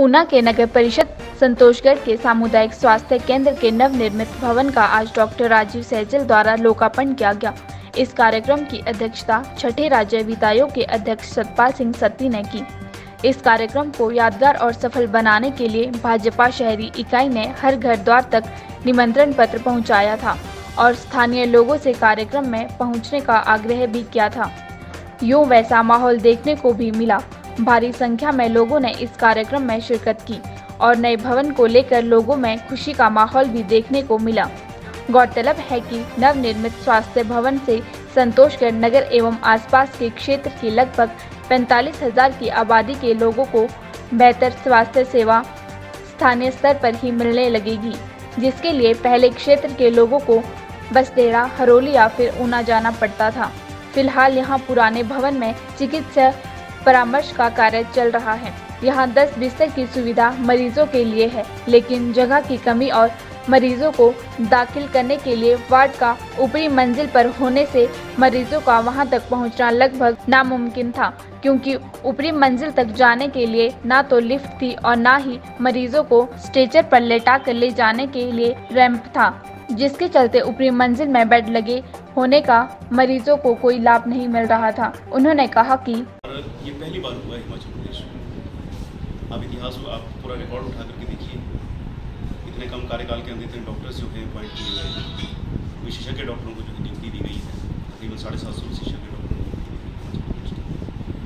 ऊना के नगर परिषद संतोषगढ़ के सामुदायिक स्वास्थ्य केंद्र के नवनिर्मित भवन का आज डॉक्टर राजीव सहजल द्वारा लोकार्पण किया गया। इस कार्यक्रम की अध्यक्षता छठे राज्य वित्त आयोग के अध्यक्ष सतपाल सिंह सत्ती ने की। इस कार्यक्रम को यादगार और सफल बनाने के लिए भाजपा शहरी इकाई ने हर घर द्वार तक निमंत्रण पत्र पहुंचाया था और स्थानीय लोगों से कार्यक्रम में पहुंचने का आग्रह भी किया था। यूं वैसा माहौल देखने को भी मिला। भारी संख्या में लोगों ने इस कार्यक्रम में शिरकत की और नए भवन को लेकर लोगों में खुशी का माहौल भी देखने को मिला। गौरतलब है कि नवनिर्मित स्वास्थ्य भवन से संतोषगढ़ नगर एवं आसपास के क्षेत्र की लगभग 45,000 की आबादी के लोगों को बेहतर स्वास्थ्य सेवा स्थानीय स्तर पर ही मिलने लगेगी, जिसके लिए पहले क्षेत्र के लोगों को बसदेड़ा, हरोली या फिर ऊना जाना पड़ता था। फिलहाल यहां पुराने भवन में चिकित्सा परामर्श का कार्य चल रहा है। यहां 10 बिस्तर की सुविधा मरीजों के लिए है, लेकिन जगह की कमी और मरीजों को दाखिल करने के लिए वार्ड का ऊपरी मंजिल पर होने से मरीजों का वहां तक पहुंचना लगभग नामुमकिन था, क्योंकि ऊपरी मंजिल तक जाने के लिए ना तो लिफ्ट थी और ना ही मरीजों को स्ट्रेचर पर लेटा कर ले जाने के लिए रैंप था, जिसके चलते ऊपरी मंजिल में बेड लगे होने का मरीजों को कोई लाभ नहीं मिल रहा था। उन्होंने कहा कि ये पहली बार हुआ है हिमाचल प्रदेश में। आप इतिहास को आप पूरा रिकॉर्ड उठा करके देखिए, इतने कम कार्यकाल के अंदर इतने डॉक्टर्स जो हैं अपॉइंट किए गए हैं, विशेषज्ञ डॉक्टरों को जो है नियुक्ति दी गई है, तकरीबन 750 विशेषज्ञ डॉक्टरों को नियुक्ति दी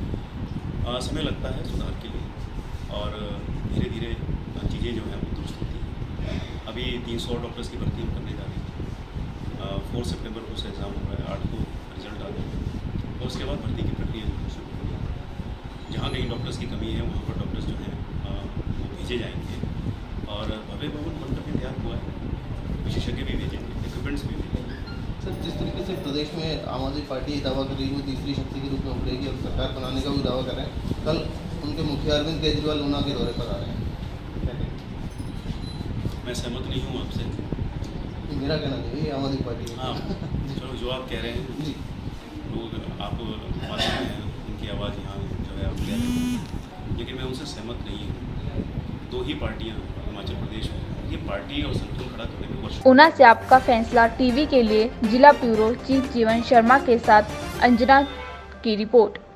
गई है। समय लगता है सुधार के लिए और धीरे धीरे चीज़ें जो हैं वो दुरुस्त होती हैं। अभी 300 डॉक्टर्स की भर्ती हम करने जा रहे हैं। 4 सितंबर को एग्ज़ाम हो रहा है, 8 को रिजल्ट आ जाएगा और उसके बाद भर्ती की प्रक्रिया शुरू होगी। जहाँ कहीं डॉक्टर्स की कमी है वहाँ पर डॉक्टर्स जो हैं वो भेजे जाएंगे और भव्य भवन बनकर भी तैयार हुआ है, विशेषज्ञ भी भेजेंगे, इक्विपमेंट्स भी भेजेंगे। सर, जिस तरीके से प्रदेश में आम आदमी पार्टी दावा कर रही है वो तीसरी शक्ति के रूप में उभरेगी और सरकार बनाने का भी दावा कर रहे हैं, कल उनके मुखिया अरविंद केजरीवाल ऊना के दौरे पर आ रहे हैं, मैं सहमत नहीं हूँ आपसे। मेरा कहना नहीं है आम आदमी पार्टी। हाँ, चलो जो आप कह रहे हैं जी, लोग आप मानते हैं, उनकी आवाज़ यहाँ जो है आप कह रहे हैं, लेकिन मैं उनसे सहमत नहीं हूँ। 2 ही पार्टियाँ हिमाचल प्रदेश में, ये पार्टी और संतुलन खड़ा करने में वर्ष। ऊना से आपका फैसला टीवी के लिए जिला ब्यूरो चीफ जीवन शर्मा के साथ अंजना की रिपोर्ट।